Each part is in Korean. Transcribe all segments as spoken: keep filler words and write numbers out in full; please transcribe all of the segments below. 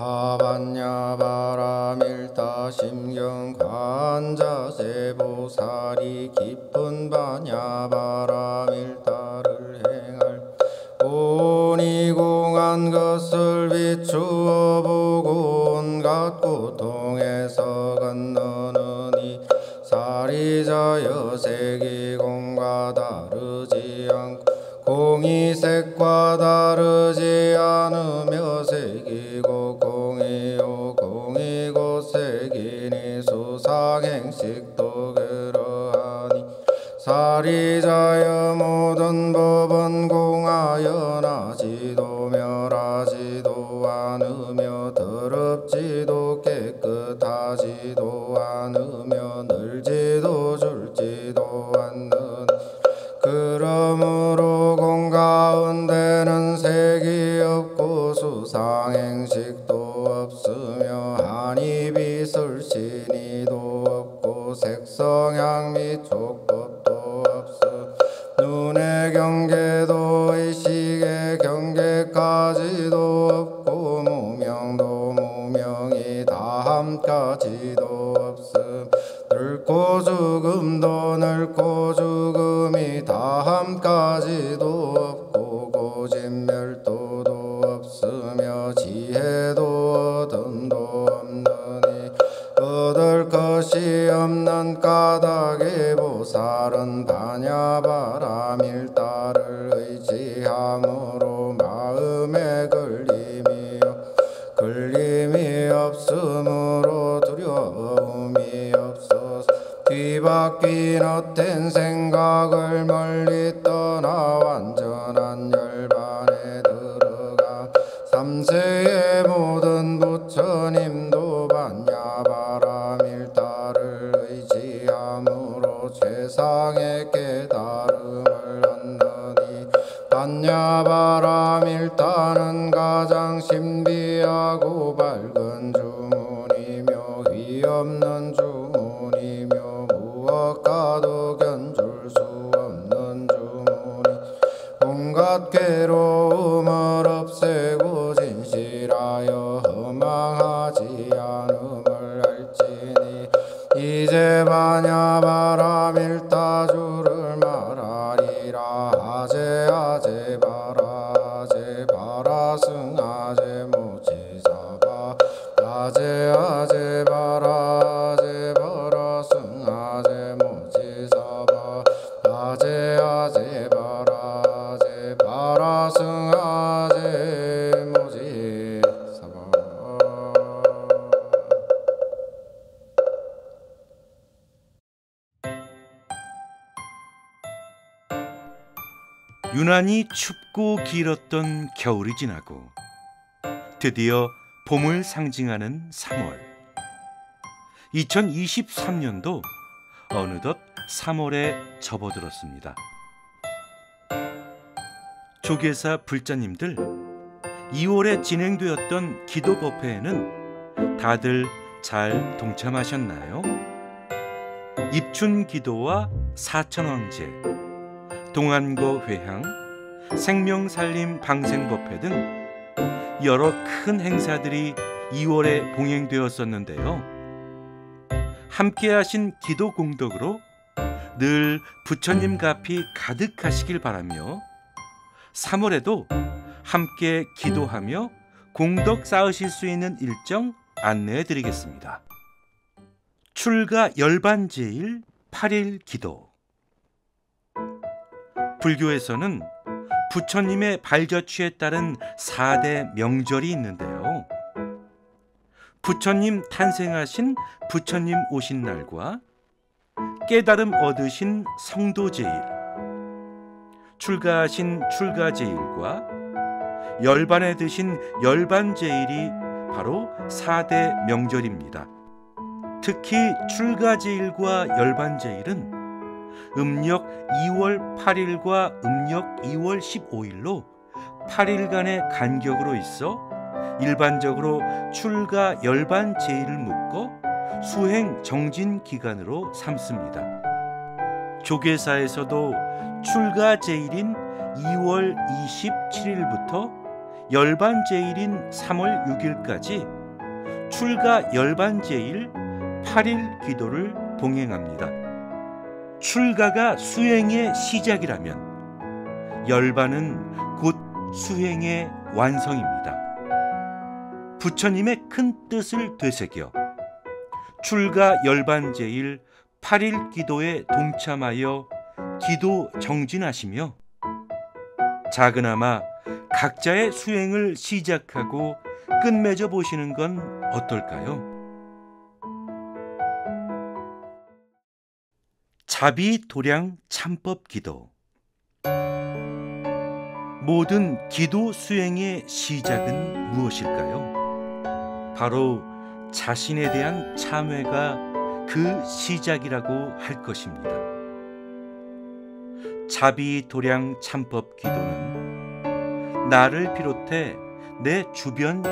하반야 바라밀타 심경 관자세 보살이 깊은 반야 바라밀타를 행할 온이공한 것을 비추어 보고 온갖 고통에서 건너는 이 사리자여 세기공과 다르지 않고 공이 색과 다르지 않으며 색이고 공이요 공이고 색이니 수상행식도 그러하니 사리자여 모든 법은 공하여 나지도 멸하지도 않으며 더럽지도 깨끗하지도 않으며 늘지도 줄지도 않는 그러므로 공 가운데는 색이 없고 수상행식도 없으며 한입이 설신이도 없고 색성향 및 촉법도 없음 눈의 경계도 의식의 경계까지도 없고 무명도 무명이 다함까지도 없음 늙고 죽음도 늙고 죽음이 다함까지도 없고 고진멸도도 없으며 지혜도 얻음도 없느니 얻을 것이 없는 까닭의 보살은 반야바라밀타를 의지함으로 마음에 걸림이 걸림이 없으므로 두려움이 없어서 뒤바뀐 헛된 생각을 멀리 떠나 완전한 열반에 들어가 삼세의 모든 부처님도 반야바라밀타를 의지함으로 최상의 깨달음을 얻느니 반야바라밀타는 가장 신비하고 밝은 주문이며 위없는 주문이며 무엇과도 견줄 수 없는 주문이 온갖 괴로움을 없애고 진실하여 허망하지 않음을 알지니 이제 반야바라밀타 주를 말하리라. 아제 아제 바라 아제 바라 승아제 모지사바 아제 아제 바라 아제 바라 승아제 모지사바 아제 아제 바라 아제 바라 승아제 모지사바. 유난히 춥고 길었던 겨울이 지나고 드디어 봄을 상징하는 삼월. 이천이십삼 년도 어느덧 삼월에 접어들었습니다. 조계사 불자님들, 이월에 진행되었던 기도 법회에는 다들 잘 동참하셨나요? 입춘 기도와 사천왕제, 동안거 회향, 생명살림 방생법회 등 여러 큰 행사들이 이월에 봉행되었었는데요. 함께하신 기도 공덕으로 늘 부처님 가피 가득하시길 바라며 삼월에도 함께 기도하며 공덕 쌓으실 수 있는 일정 안내해 드리겠습니다. 출가 열반제일 팔 일 기도. 불교에서는 부처님의 발자취에 따른 사 대 명절이 있는데요. 부처님 탄생하신 부처님 오신 날과 깨달음 얻으신 성도제일, 출가하신 출가제일과 열반에 드신 열반제일이 바로 사 대 명절입니다. 특히 출가제일과 열반제일은 음력 이월 팔 일과 음력 이월 십오 일로 팔 일간의 간격으로 있어 일반적으로 출가 열반 제일을 묶어 수행 정진 기간으로 삼습니다. 조계사에서도 출가 제일인 이월 이십칠 일부터 열반제일인 삼월 육일까지 출가 열반제일 팔일 기도를 동행합니다. 출가가 수행의 시작이라면 열반은 곧 수행의 완성입니다. 부처님의 큰 뜻을 되새겨 출가 열반제일 팔일 기도에 동참하여 기도 정진하시며 작으나마 각자의 수행을 시작하고 끝맺어 보시는 건 어떨까요? 자비도량 참법 기도. 모든 기도 수행의 시작은 무엇일까요? 바로 자신에 대한 참회가 그 시작이라고 할 것입니다. 자비도량 참법 기도는 나를 비롯해 내 주변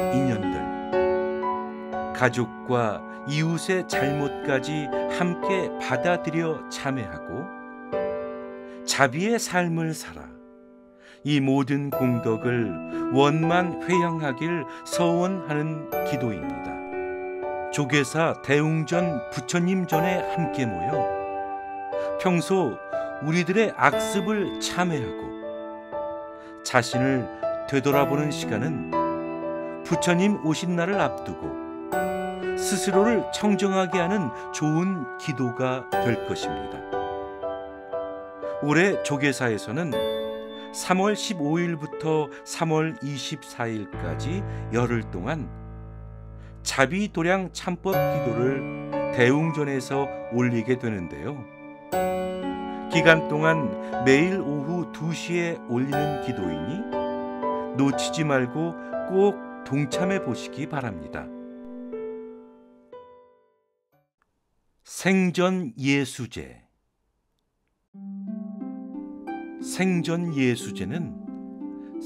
인연들, 가족과 이웃의 잘못까지 함께 받아들여 참회하고 자비의 삶을 살아 이 모든 공덕을 원만 회양하길 서원하는 기도입니다. 조계사 대웅전 부처님 전에 함께 모여 평소 우리들의 악습을 참회하고 자신을 되돌아보는 시간은 부처님 오신 날을 앞두고 스스로를 청정하게 하는 좋은 기도가 될 것입니다. 올해 조계사에서는 삼월 십오일부터 삼월 이십사일까지 열흘 동안 자비도량 참법 기도를 대웅전에서 올리게 되는데요. 기간 동안 매일 오후 두 시에 올리는 기도이니 놓치지 말고 꼭 동참해 보시기 바랍니다. 생전예수제. 생전예수제는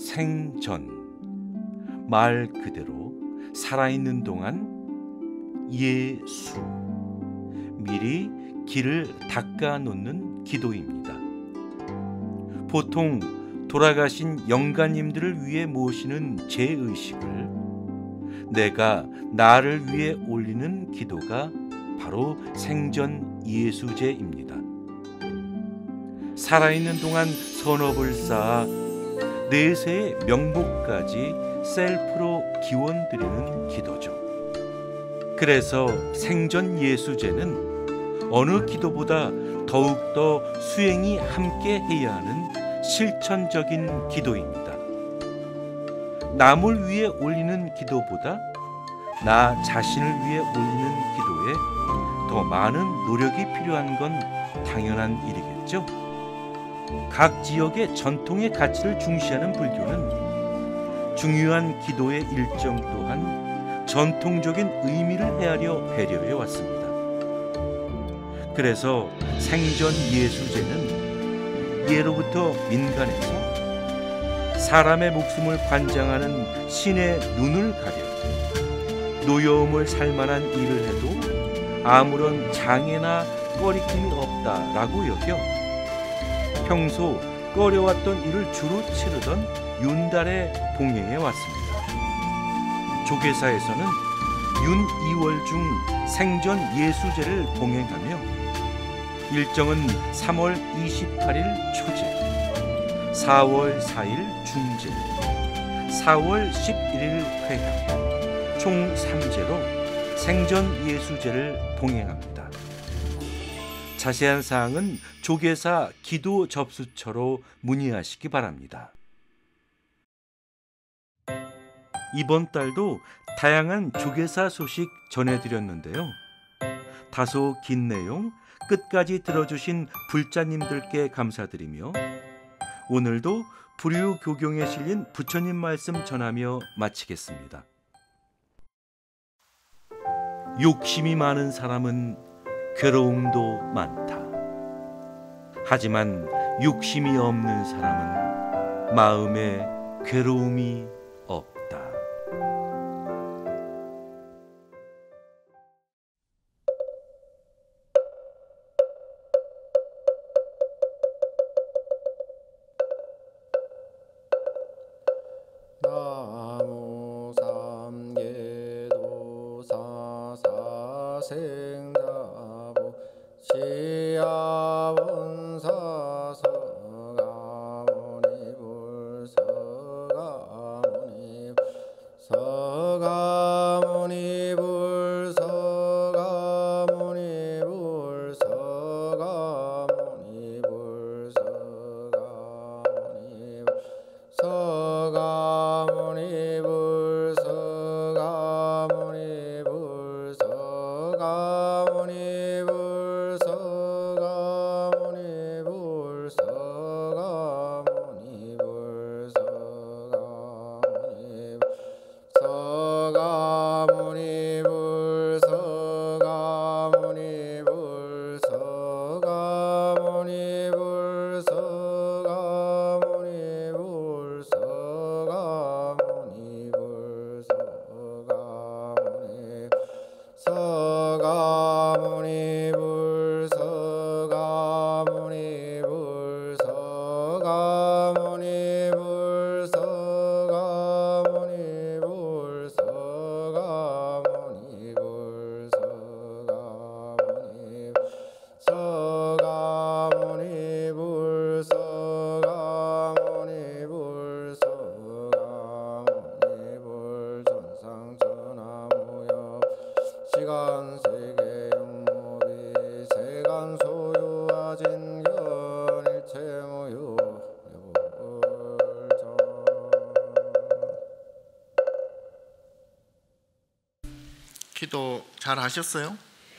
생전, 말 그대로 살아있는 동안 예수, 미리 길을 닦아 놓는 기도입니다. 보통 돌아가신 영가님들을 위해 모시는 제의식을 내가 나를 위해 올리는 기도가 바로 생전예수제입니다. 살아있는 동안 선업을 쌓아 내세의 명복까지 셀프로 기원드리는 기도죠. 그래서 생전예수제는 어느 기도보다 더욱더 수행이 함께 해야 하는 실천적인 기도입니다. 남을 위해 올리는 기도보다 나 자신을 위해 올리는 기도에 더 많은 노력이 필요한 건 당연한 일이겠죠. 각 지역의 전통의 가치를 중시하는 불교는 중요한 기도의 일정 또한 전통적인 의미를 헤아려 배려해 왔습니다. 그래서 생전예수제는 예로부터 민간에서 사람의 목숨을 관장하는 신의 눈을 가려 노여움을 살만한 일을 해도 아무런 장애나 꺼리낌이 없다라고 여겨 평소 꺼려왔던 일을 주로 치르던 윤달에 봉행해 왔습니다. 조계사에서는 윤 이월 중 생전예수제를 봉행하며 일정은 삼월 이십팔일 초제, 사월 사일 중제, 사월 십일일 회향 총 삼제로 생전예수제를 봉행합니다. 자세한 사항은 조계사 기도 접수처로 문의하시기 바랍니다. 이번 달도 다양한 조계사 소식 전해드렸는데요. 다소 긴 내용 끝까지 들어주신 불자님들께 감사드리며 오늘도 불유교경에 실린 부처님 말씀 전하며 마치겠습니다. 욕심이 많은 사람은 괴로움도 많다. 하지만 욕심이 없는 사람은 마음에 괴로움이 없다. 나 이간 세계 영무비 세간 소유하진 견 일체 무유 열자. 기도 잘 하셨어요?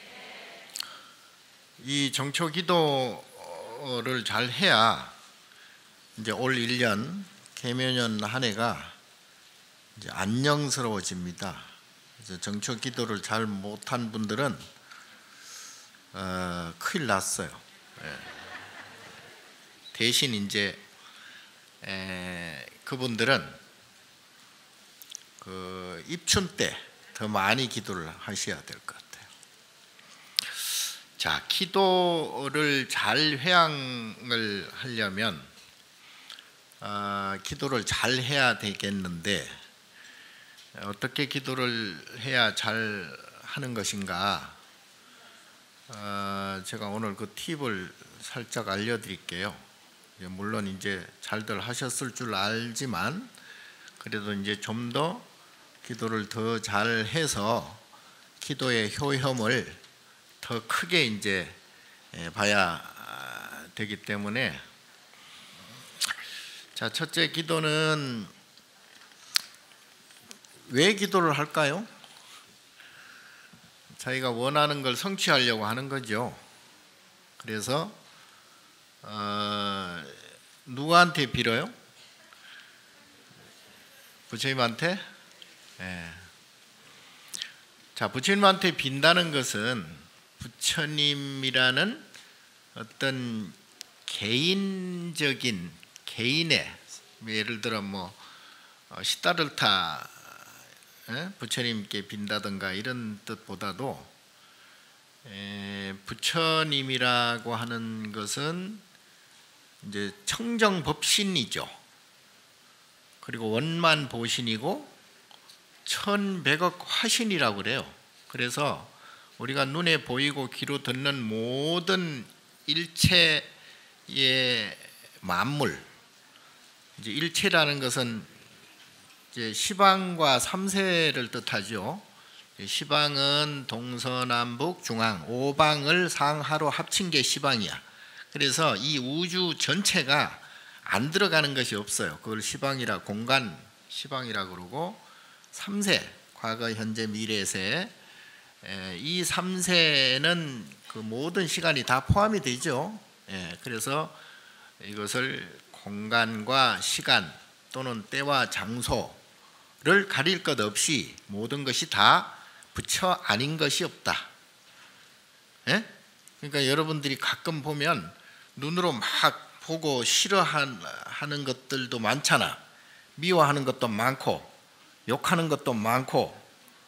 이 정초 기도를 잘 해야 이제 올 일 년 개묘년 한 해가 이제 안녕스러워집니다. 그래서 정초 기도를 잘 못한 분들은 어, 큰일 났어요. 예. 대신 이제 에, 그분들은 그 입춘 때 더 많이 기도를 하셔야 될 것 같아요. 자, 기도를 잘 회양을 하려면 어, 기도를 잘 해야 되겠는데 어떻게 기도를 해야 잘 하는 것인가? 어, 제가 오늘 그 팁을 살짝 알려드릴게요. 물론 이제 잘들 하셨을 줄 알지만 그래도 이제 좀 더 기도를 더 잘해서 기도의 효험을 더 크게 이제 봐야 되기 때문에, 자, 첫째 기도는 왜 기도를 할까요? 자기가 원하는 걸 성취하려고 하는 거죠. 그래서 어, 누구한테 빌어요? 부처님한테? 네. 자, 부처님한테 빈다는 것은 부처님이라는 어떤 개인적인 개인의, 예를 들어 뭐 시다르타 부처님께 빈다든가 이런 뜻보다도 부처님이라고 하는 것은 이제 청정법신이죠. 그리고 원만보신이고 천백억 화신이라고 그래요. 그래서 우리가 눈에 보이고 귀로 듣는 모든 일체의 만물, 이제 일체라는 것은 이제 시방과 삼세를 뜻하죠. 시방은 동서남북 중앙 오방을 상하로 합친 게 시방이야. 그래서 이 우주 전체가 안 들어가는 것이 없어요. 그걸 시방이라, 공간 시방이라 그러고, 삼세, 과거 현재 미래세, 이 삼세는 그 모든 시간이 다 포함이 되죠. 그래서 이것을 공간과 시간 또는 때와 장소를 가릴 것 없이 모든 것이 다 부처 아닌 것이 없다. 그러니까 여러분들이 가끔 보면 눈으로 막 보고 싫어하는 것들도 많잖아. 미워하는 것도 많고 욕하는 것도 많고,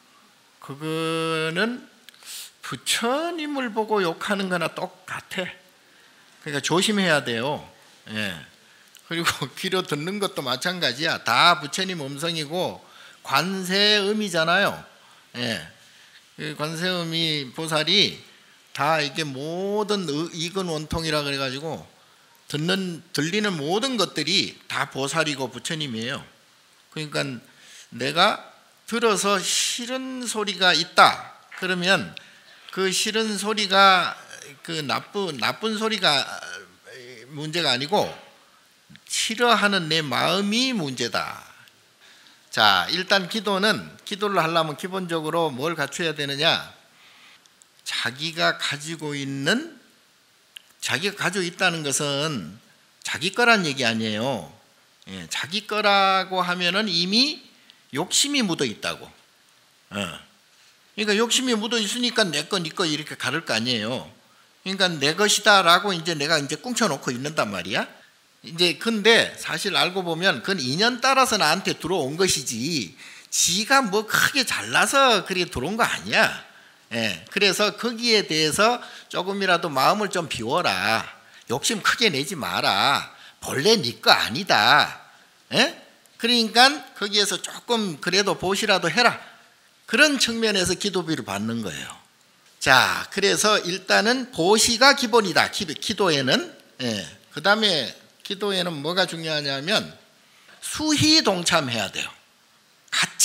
그거는 부처님을 보고 욕하는 거나 똑같아. 그러니까 조심해야 돼요. 예. 그리고 귀로 듣는 것도 마찬가지야. 다 부처님 음성이고 관세음이잖아요. 예. 관세음이 보살이 다 이게 모든 이근 원통이라 그래가지고 듣는 들리는 모든 것들이 다 보살이고 부처님이에요. 그러니까 내가 들어서 싫은 소리가 있다 그러면 그 싫은 소리가 그 나쁜 나쁜 소리가 문제가 아니고 싫어하는 내 마음이 문제다. 자, 일단 기도는, 기도를 하려면 기본적으로 뭘 갖춰야 되느냐? 자기가 가지고 있는, 자기가 가지고 있다는 것은 자기 거란 얘기 아니에요. 예, 자기 거라고 하면은 이미 욕심이 묻어 있다고. 어. 그러니까 욕심이 묻어 있으니까 내 거, 네 거 이렇게 가를 거 아니에요. 그러니까 내 것이다라고 이제 내가 이제 꿍쳐놓고 있는단 말이야. 이제 근데 사실 알고 보면 그건 인연 따라서 나한테 들어온 것이지, 지가 뭐 크게 잘나서 그렇게 들어온 거 아니야. 예. 그래서 거기에 대해서 조금이라도 마음을 좀 비워라. 욕심 크게 내지 마라. 본래 네 거 아니다. 예? 그러니까 거기에서 조금 그래도 보시라도 해라. 그런 측면에서 기도비를 받는 거예요. 자, 그래서 일단은 보시가 기본이다. 기도에는. 예. 그 다음에 기도에는 뭐가 중요하냐면 수희 동참해야 돼요. 같이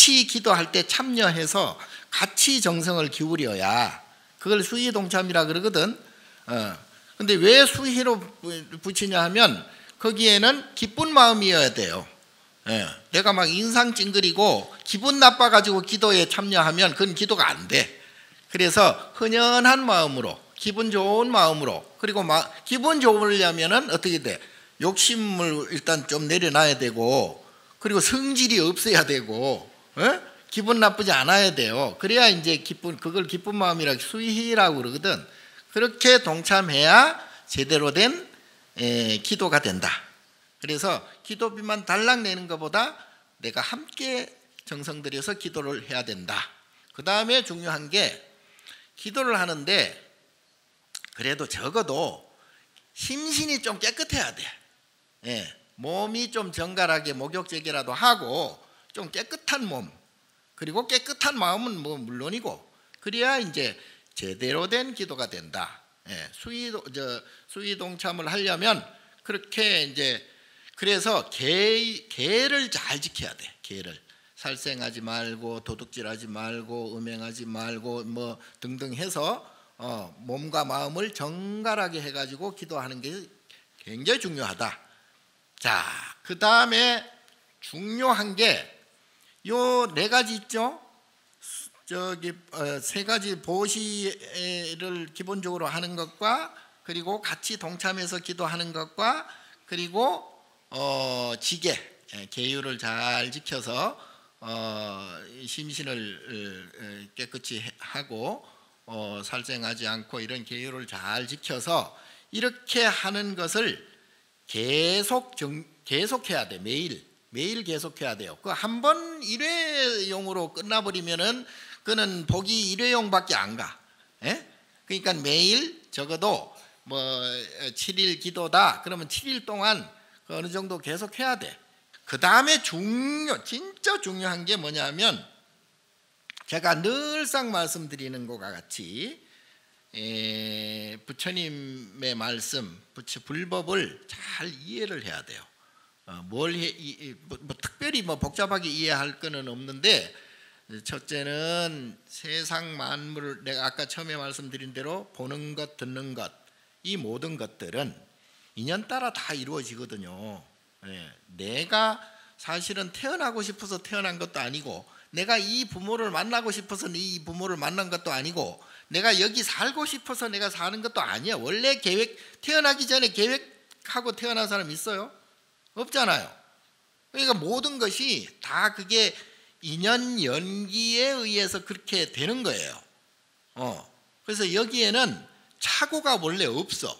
같이 기도할 때 참여해서 같이 정성을 기울여야 그걸 수의동참이라 그러거든. 어. 근데 왜 수희로 붙이냐 하면 거기에는 기쁜 마음이어야 돼요. 예. 내가 막 인상 찡그리고 기분 나빠가지고 기도에 참여하면 그건 기도가 안 돼. 그래서 흔연한 마음으로, 기분 좋은 마음으로, 그리고 마, 기분 좋으려면은 어떻게 돼? 욕심을 일단 좀 내려놔야 되고, 그리고 성질이 없어야 되고, 예? 기분 나쁘지 않아야 돼요. 그래야 이제 기쁜, 그걸 기쁜 마음이라고 수희라고 그러거든. 그렇게 동참해야 제대로 된 에, 기도가 된다. 그래서 기도비만 달랑 내는 것보다 내가 함께 정성 들여서 기도를 해야 된다. 그 다음에 중요한 게 기도를 하는데 그래도 적어도 심신이 좀 깨끗해야 돼. 예, 몸이 좀 정갈하게 목욕제기라도 하고 좀 깨끗한 몸, 그리고 깨끗한 마음은 뭐 물론이고, 그래야 이제 제대로 된 기도가 된다. 예, 수의 저 수의 동참을 하려면 그렇게 이제 그래서 계 계를 잘 지켜야 돼. 계를 살생하지 말고 도둑질하지 말고 음행하지 말고 뭐 등등 해서 어, 몸과 마음을 정갈하게 해가지고 기도하는 게 굉장히 중요하다. 자, 그 다음에 중요한 게 요 네 가지 있죠. 저기 어, 세 가지 보시를 기본적으로 하는 것과, 그리고 같이 동참해서 기도하는 것과, 그리고 어, 지계 계율을 잘 지켜서 어, 심신을 깨끗이 하고 어, 살생하지 않고 이런 계율을 잘 지켜서 이렇게 하는 것을 계속 정, 계속해야 돼. 매일 매일 계속해야 돼요. 그 한 번 일회용으로 끝나버리면은 그는 복이 일회용밖에 안 가. 예? 그러니까 매일 적어도 뭐 칠 일 기도다. 그러면 칠 일 동안 어느 정도 계속해야 돼. 그 다음에 중요, 진짜 중요한 게 뭐냐면 제가 늘상 말씀드리는 것과 같이 에, 부처님의 말씀, 부처 불법을 잘 이해를 해야 돼요. 어, 뭘 해, 이, 뭐, 뭐 특별히 뭐 복잡하게 이해할 거는 없는데, 첫째는 세상 만물을 내가 아까 처음에 말씀드린 대로 보는 것, 듣는 것, 이 모든 것들은 인연 따라 다 이루어지거든요. 예, 내가 사실은 태어나고 싶어서 태어난 것도 아니고, 내가 이 부모를 만나고 싶어서 이 부모를 만난 것도 아니고, 내가 여기 살고 싶어서 내가 사는 것도 아니야. 원래 계획, 태어나기 전에 계획하고 태어난 사람 있어요? 없잖아요. 그러니까 모든 것이 다 그게 인연 연기에 의해서 그렇게 되는 거예요. 어. 그래서 여기에는 착오가 원래 없어.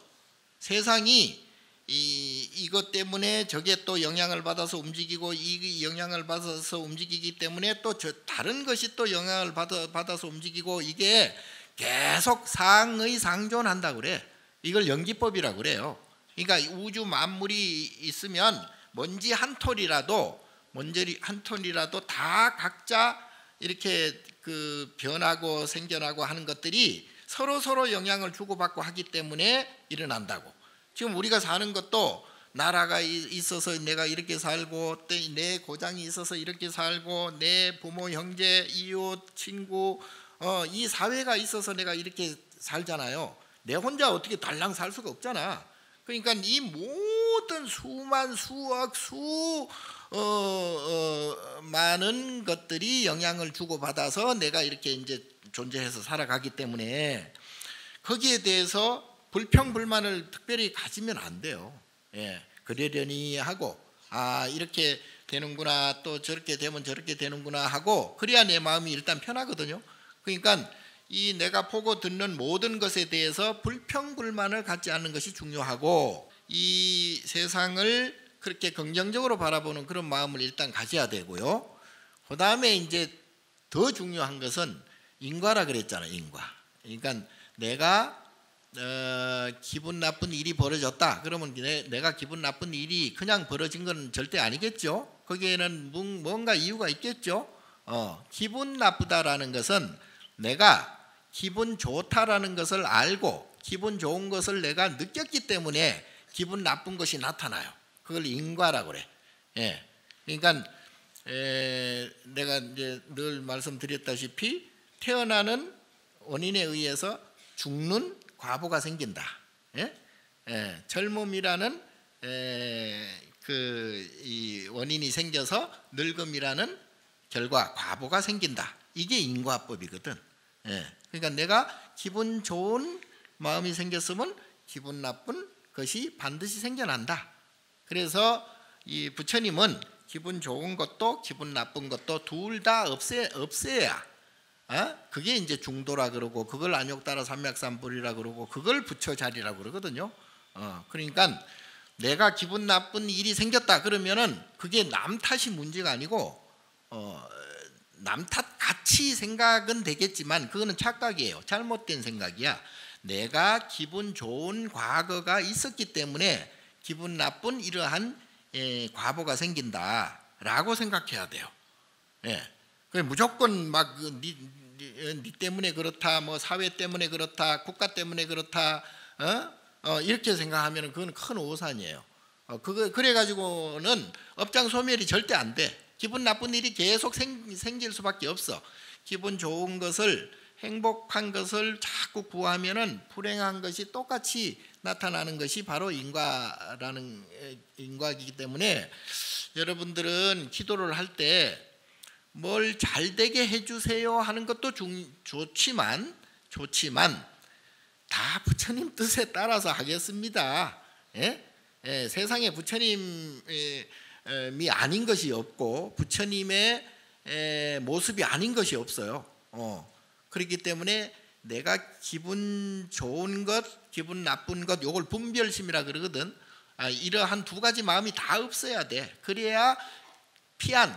세상이 이, 이것 때문에 저게 또 영향을 받아서 움직이고, 이 영향을 받아서 움직이기 때문에 또 저 다른 것이 또 영향을 받아, 받아서 움직이고, 이게 계속 상의 상존한다고 그래. 이걸 연기법이라고 그래요. 그러니까 우주 만물이 있으면 먼지 한 톨이라도 먼지 한 톨이라도 다 각자 이렇게 그 변하고 생겨나고 하는 것들이 서로 서로 영향을 주고받고 하기 때문에 일어난다고. 지금 우리가 사는 것도 나라가 있어서 내가 이렇게 살고, 내 고장이 있어서 이렇게 살고, 내 부모, 형제, 이웃, 친구, 어, 이 사회가 있어서 내가 이렇게 살잖아요. 내 혼자 어떻게 달랑 살 수가 없잖아. 그러니까 이 모든 수만 수억 수 어, 어, 많은 것들이 영향을 주고받아서 내가 이렇게 이제 존재해서 살아가기 때문에 거기에 대해서 불평불만을 특별히 가지면 안 돼요. 예, 그러려니 하고, 아 이렇게 되는구나, 또 저렇게 되면 저렇게 되는구나 하고, 그래야 내 마음이 일단 편하거든요. 그러니까 이 내가 보고 듣는 모든 것에 대해서 불평불만을 갖지 않는 것이 중요하고, 이 세상을 그렇게 긍정적으로 바라보는 그런 마음을 일단 가져야 되고요. 그 다음에 이제 더 중요한 것은 인과라 그랬잖아요. 인과. 그러니까 내가 어, 기분 나쁜 일이 벌어졌다. 그러면 내, 내가 기분 나쁜 일이 그냥 벌어진 건 절대 아니겠죠. 거기에는 뭔가 이유가 있겠죠. 어, 기분 나쁘다라는 것은 내가 기분 좋다라는 것을 알고 기분 좋은 것을 내가 느꼈기 때문에 기분 나쁜 것이 나타나요. 그걸 인과라고 그래. 예. 그러니까 에, 내가 이제 늘 말씀드렸다시피 태어나는 원인에 의해서 죽는 과보가 생긴다. 예? 예, 젊음이라는 그 이 원인이 생겨서 늙음이라는 결과 과보가 생긴다. 이게 인과법이거든. 예, 그러니까 내가 기분 좋은 마음이 생겼으면 기분 나쁜 것이 반드시 생겨난다. 그래서 이 부처님은 기분 좋은 것도 기분 나쁜 것도 둘 다 없애 없애야, 어? 그게 이제 중도라 그러고, 그걸 안욕따라 삼맥삼불이라 그러고, 그걸 부처 자리라 그러거든요. 어, 그러니까 내가 기분 나쁜 일이 생겼다 그러면은 그게 남 탓이 문제가 아니고, 어, 남 탓 같이 생각은 되겠지만 그거는 착각이에요. 잘못된 생각이야. 내가 기분 좋은 과거가 있었기 때문에 기분 나쁜 이러한 예, 과보가 생긴다라고 생각해야 돼요. 예, 무조건 막 니, 니, 니 때문에 그렇다, 뭐 사회 때문에 그렇다, 국가 때문에 그렇다, 어? 어, 이렇게 생각하면 그건 큰 오산이에요. 어, 그거 그래 가지고는 업장 소멸이 절대 안 돼. 기분 나쁜 일이 계속 생, 생길 수밖에 없어. 기분 좋은 것을, 행복한 것을 자꾸 구하면은 불행한 것이 똑같이 나타나는 것이 바로 인과라는 인과이기 때문에 여러분들은 기도를 할 때 뭘 잘되게 해주세요 하는 것도 중, 좋지만 좋지만 다 부처님 뜻에 따라서 하겠습니다. 예? 예, 세상에 부처님이 아닌 것이 없고 부처님의 에, 모습이 아닌 것이 없어요. 어. 그렇기 때문에 내가 기분 좋은 것, 기분 나쁜 것, 요걸 분별심이라 그러거든. 아, 이러한 두 가지 마음이 다 없어야 돼. 그래야 피안,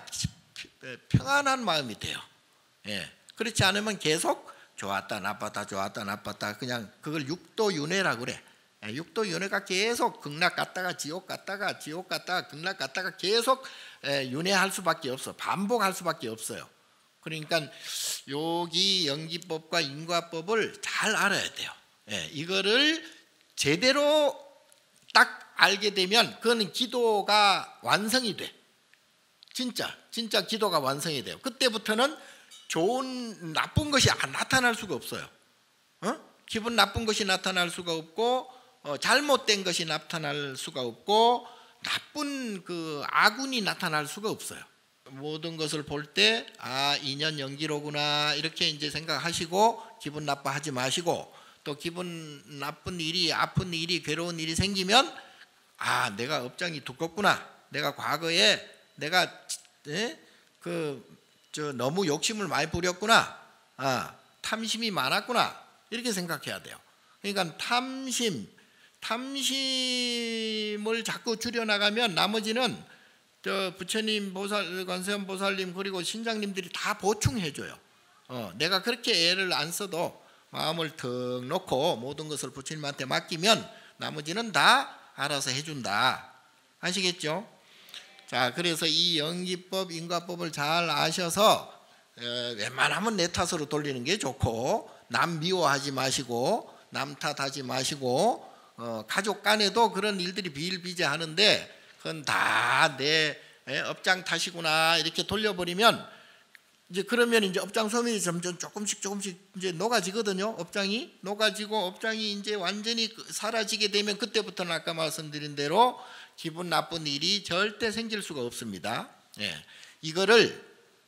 평안한 마음이 돼요. 예. 그렇지 않으면 계속 좋았다 나빴다 좋았다 나빴다, 그냥 그걸 육도윤회라고 그래. 예, 육도윤회가 계속 극락 갔다가 지옥 갔다가 지옥 갔다가 극락 갔다가 계속 예, 윤회할 수밖에 없어. 반복할 수밖에 없어요. 그러니까 여기 연기법과 인과법을 잘 알아야 돼요. 예, 이거를 제대로 딱 알게 되면 그거는 기도가 완성이 돼. 진짜 진짜 기도가 완성이 돼요. 그때부터는 좋은 나쁜 것이 나타날 수가 없어요. 어? 기분 나쁜 것이 나타날 수가 없고, 어, 잘못된 것이 나타날 수가 없고, 나쁜 그 아군이 나타날 수가 없어요. 모든 것을 볼 때 아, 인연 연기로구나 이렇게 이제 생각하시고 기분 나빠하지 마시고, 또 기분 나쁜 일이, 아픈 일이, 괴로운 일이 생기면 아, 내가 업장이 두껍구나, 내가 과거에 내가 예? 그 저 너무 욕심을 많이 부렸구나, 아, 탐심이 많았구나, 이렇게 생각해야 돼요. 그러니까 탐심, 탐심을 자꾸 줄여나가면 나머지는 저 부처님, 보살, 관세음 보살님 그리고 신장님들이 다 보충해줘요. 어, 내가 그렇게 애를 안 써도 마음을 턱 놓고 모든 것을 부처님한테 맡기면 나머지는 다 알아서 해준다. 아시겠죠? 자, 그래서 이 연기법, 인과법을 잘 아셔서 어, 웬만하면 내 탓으로 돌리는 게 좋고, 남 미워하지 마시고, 남 탓하지 마시고, 어, 가족 간에도 그런 일들이 비일비재하는데 그건 다 내 업장 탓이구나 이렇게 돌려버리면 이제 그러면 이제 업장 소멸이 점점 조금씩 조금씩 이제 녹아지거든요. 업장이 녹아지고 업장이 이제 완전히 사라지게 되면 그때부터는 아까 말씀드린 대로 기분 나쁜 일이 절대 생길 수가 없습니다. 예, 이거를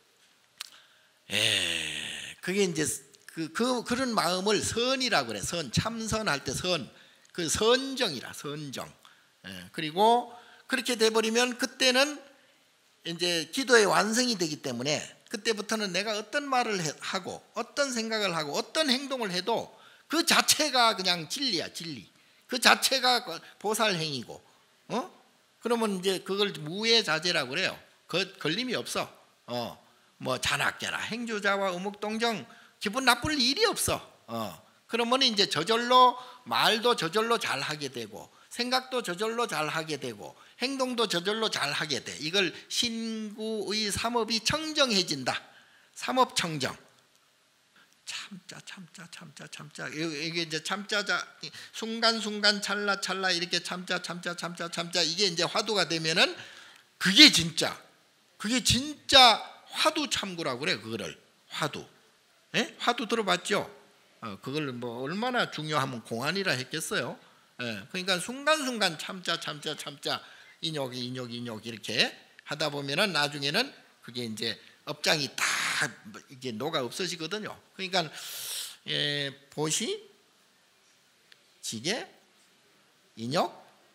예, 그게 이제 그, 그 그런 마음을 선이라고 그래. 선, 참선할 때 선, 그 선정이라, 선정. 예, 그리고 그렇게 돼버리면 그때는 이제 기도의 완성이 되기 때문에 그때부터는 내가 어떤 말을 하고 어떤 생각을 하고 어떤 행동을 해도 그 자체가 그냥 진리야, 진리. 그 자체가 보살행위고, 어? 그러면 이제 그걸 무해자재라고 그래요. 그 걸림이 없어. 어, 뭐 잔악계라, 행주자와 의묵동정, 기분 나쁠 일이 없어. 어, 그러면 이제 저절로 말도 저절로 잘 하게 되고, 생각도 저절로 잘 하게 되고, 행동도 저절로 잘 하게 돼. 이걸 신구의 삼업이 청정해진다. 삼업청정. 참자, 참자, 참자, 참자. 이게 이제 참자자, 순간순간, 찰나찰나 이렇게 참자, 참자, 참자, 참자. 이게 이제 화두가 되면은 그게 진짜 그게 진짜 화두 참구라고 그래. 그거를 화두. 예? 화두 들어봤죠? 어, 그걸 뭐 얼마나 중요하면 공안이라 했겠어요. 예, 그러니까 순간순간 참자 참자 참자 인욕 인욕 인욕 이렇게 하다 보면은 나중에는 그게 이제 업장이 다 이게 녹아 없어지거든요. 그러니까 예, 보시, 지게, 인욕,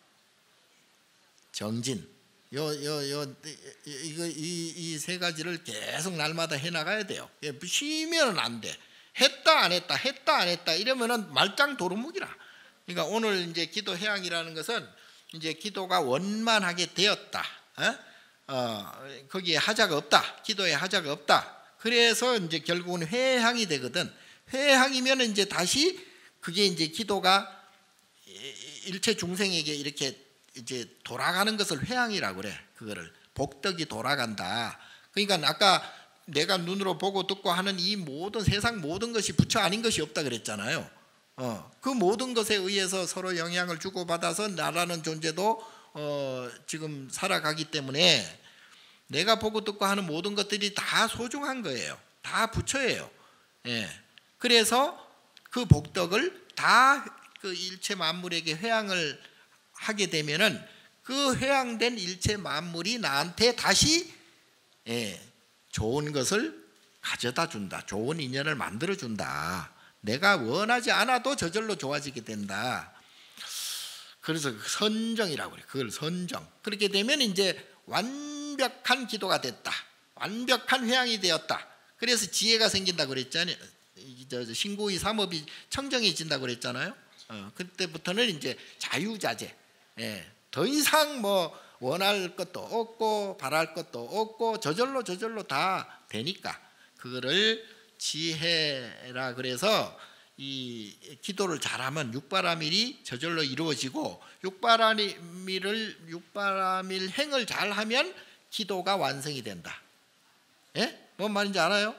정진 요 요 요 이거 이 이 세 가지를 계속 날마다 해 나가야 돼요. 예, 쉬면은 안 돼. 했다 안 했다 했다 안 했다 이러면은 말짱 도루묵이라. 그러니까 오늘 이제 기도 회양이라는 것은 이제 기도가 원만하게 되었다. 어? 어, 거기에 하자가 없다. 기도에 하자가 없다. 그래서 이제 결국은 회향이 되거든. 회향이면 이제 다시 그게 이제 기도가 일체 중생에게 이렇게 이제 돌아가는 것을 회향이라고 그래. 그거를 복덕이 돌아간다. 그러니까 아까 내가 눈으로 보고 듣고 하는 이 모든 세상 모든 것이 부처 아닌 것이 없다 그랬잖아요. 어, 그 모든 것에 의해서 서로 영향을 주고받아서 나라는 존재도 어, 지금 살아가기 때문에 내가 보고 듣고 하는 모든 것들이 다 소중한 거예요. 다 부처예요. 예. 그래서 그 복덕을 다 그 일체 만물에게 회향을 하게 되면은 그 회향된 일체 만물이 나한테 다시 예, 좋은 것을 가져다 준다. 좋은 인연을 만들어 준다. 내가 원하지 않아도 저절로 좋아지게 된다. 그래서 선정이라고 그래. 그걸 선정. 그렇게 되면 이제 완벽한 기도가 됐다. 완벽한 회향이 되었다. 그래서 지혜가 생긴다고 그랬잖아요. 신구의 삼업이 청정해진다고 그랬잖아요. 어, 그때부터는 이제 자유자재. 예, 더 이상 뭐 원할 것도 없고 바랄 것도 없고 저절로 저절로 다 되니까 그거를 지혜라 그래서 이 기도를 잘하면 육바라밀이 저절로 이루어지고 육바라밀을 육바라밀 행을 잘하면 기도가 완성이 된다. 예? 뭔 말인지 알아요?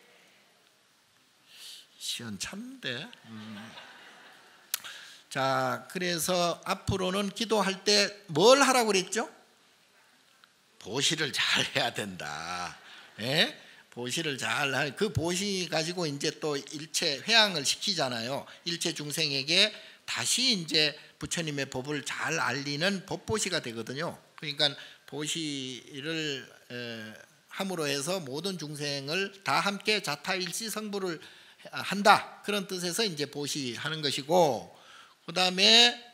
시원찮은데. 음. 자, 그래서 앞으로는 기도할 때 뭘 하라고 그랬죠? 보시를 잘 해야 된다. 예? 보시를 잘 할, 그 보시 가지고 이제 또 일체 회향을 시키잖아요. 일체 중생에게 다시 이제 부처님의 법을 잘 알리는 법보시가 되거든요. 그러니까 보시를 에, 함으로 해서 모든 중생을 다 함께 자타일시 성불을 한다. 그런 뜻에서 이제 보시하는 것이고, 그 다음에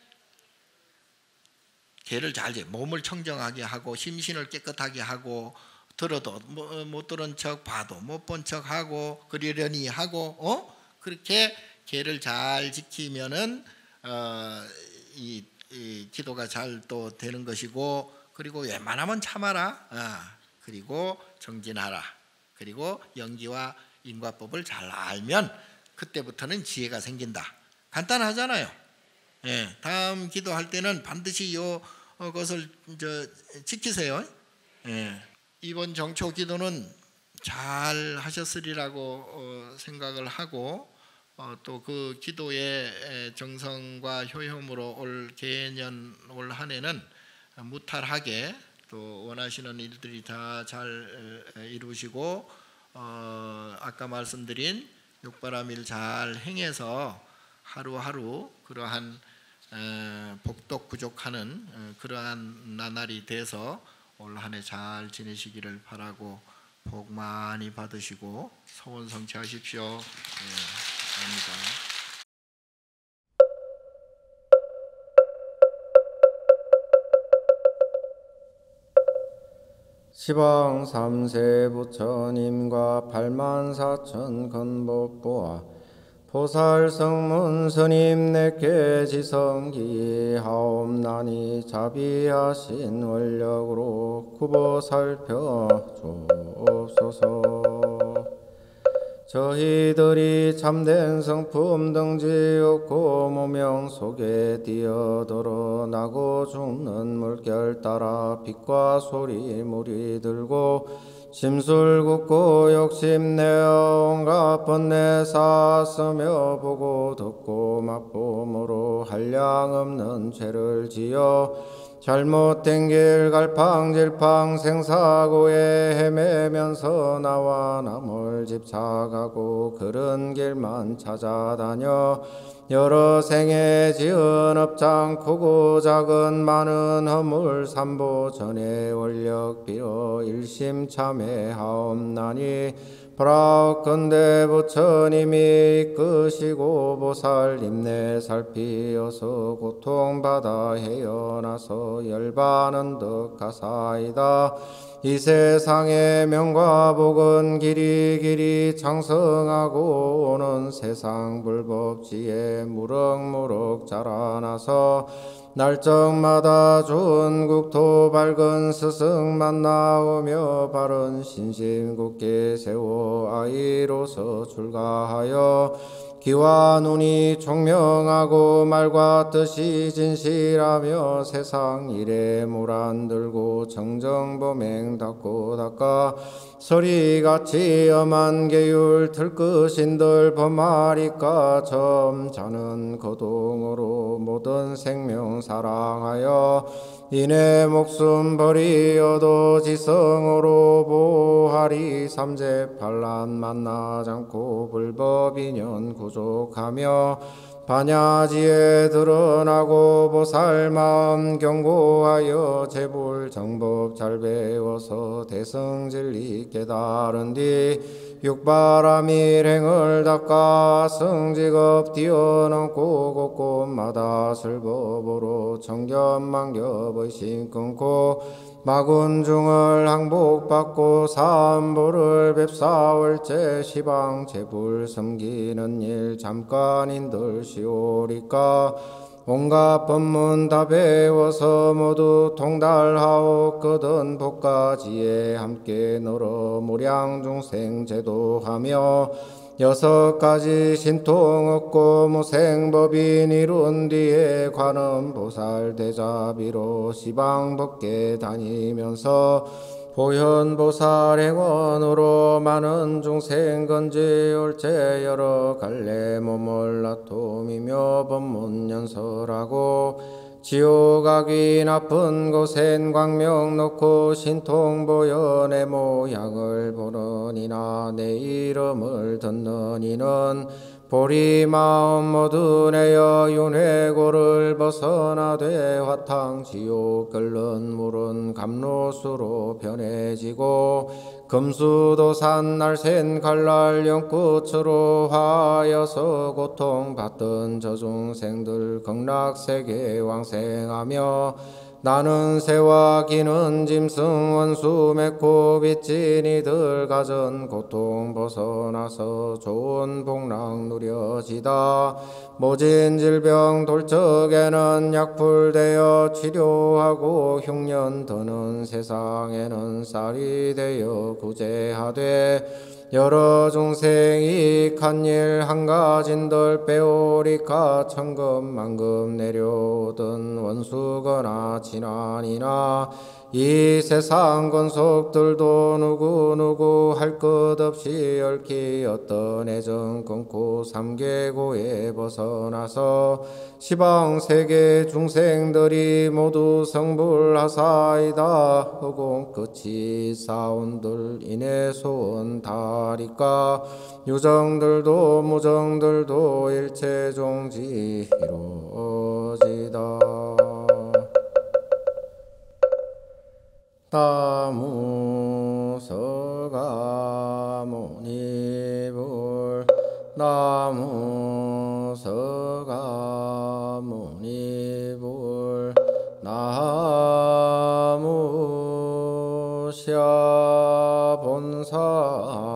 개를 잘 재, 몸을 청정하게 하고 심신을 깨끗하게 하고 들어도 못 들은 척 봐도 못 본 척 하고 그러려니 하고 어 그렇게 개를 잘 지키면은 어, 이, 이 기도가 잘 또 되는 것이고, 그리고 웬만하면 참아라. 아, 그리고 정진하라. 그리고 연기와 인과법을 잘 알면 그때부터는 지혜가 생긴다. 간단하잖아요. 예, 다음 기도할 때는 반드시 요 것을 저 지키세요. 예, 이번 정초 기도는 잘 하셨으리라고 어, 생각을 하고 어, 또 그 기도의 정성과 효험으로 올 개년 올 한 해는 무탈하게 또 원하시는 일들이 다 잘 이루시고 어, 아까 말씀드린 육바라밀 잘 행해서 하루하루 그러한 에, 복덕 부족하는 에, 그러한 나날이 돼서 올 한 해 잘 지내시기를 바라고 복 많이 받으시고 소원 성취하십시오. 예, 감사합니다. 시방 삼세 부처님과 팔만 사천 건법보아 보살성문 스님 내께 지성기 하옵나니 자비하신 원력으로 굽어 살펴 주옵소서. 저희들이 참된 성품 등지 없고 무명 속에 뛰어들어 나고 죽는 물결 따라 빛과 소리 물이 들고 심술 굽고 욕심내어 온갖 번뇌 쌓았으며 보고 듣고 맛보므로 한량없는 죄를 지어 잘못된 길 갈팡질팡 생사고에 헤매면서 나와 남을 집착하고 그런 길만 찾아다녀 여러 생에 지은 업장 크고 작은 많은 허물 삼보 전에 원력 빌어 일심 참회하옵나니 보라건대 부처님이 이끄시고 보살님네 살피어서 고통받아 헤어나서 열반은 덕하사이다. 이 세상의 명과 복은 길이 길이 창성하고 오는 세상 불법지에 무럭무럭 자라나서 날적마다 좋은 국토 밝은 스승 만나오며 바른 신심 굳게 세워 아이로서 출가하여 귀와 눈이 총명하고 말과 뜻이 진실하며 세상 일에 물안 들고 정정범행 닦고 닦아 서리같이 엄한 계율 들끝인들 범하리까 점자는 거동으로 모든 생명 사랑하여 이내 목숨 버리어도 지성으로 보하리 삼재 반란 만나지 않고 불법인연 구족하며 반야지에 드러나고 보살 마음 경고하여 제불 정법 잘 배워서 대승진리 깨달은 뒤 육바람 일행을 닦아 승직업 뛰어넘고 곳곳마다 슬법으로 정겹만겹의 신 끊고 마군중을 항복받고 삼보를 뵙사올제 시방 제불 섬기는 일 잠깐인들 시오리까 온갖 법문 다 배워서 모두 통달하옵거든 복가지에 함께 너러 무량중생 제도하며 여섯 가지 신통 얻고 무생법인 이룬 뒤에 관음 보살 대자비로 시방 법계 다니면서 보현보살 행원으로 많은 중생 건지올제 여러 갈래 몸을 나토미며 법문 연설하고 지옥악이 나쁜 곳엔 광명 놓고 신통 보여 내 모양을 보는 이나 내 이름을 듣는 이는 보리 마음 모두 내어 윤회고를 벗어나되 화탕 지옥 끓는 물은 감로수로 변해지고 금수도산 날샌 갈날 연꽃으로 화하여서 고통받던 저중생들 극락세계 왕생하며 나는 새와 기는 짐승 원수 맺고 빚진 이들 가전 고통 벗어나서 좋은 복락 누려지다. 모진 질병 돌적에는 약불되어 치료하고 흉년 드는 세상에는 쌀이 되어 구제하되 여러 중생이 간일 한가진들 빼오리까 천금만금 내려오던 원수거나 지난이나 이 세상 건속들도 누구누구 할 것 없이 얽히 어떤 애정 끊고 삼계고에 벗어나서 시방세계 중생들이 모두 성불하사이다. 허공 끝이 사운들 인해 소원 다리까 유정들도 무정들도 일체종지 이루어지다. 나무 서가모니불 나무 서가모니불 나무 샤본사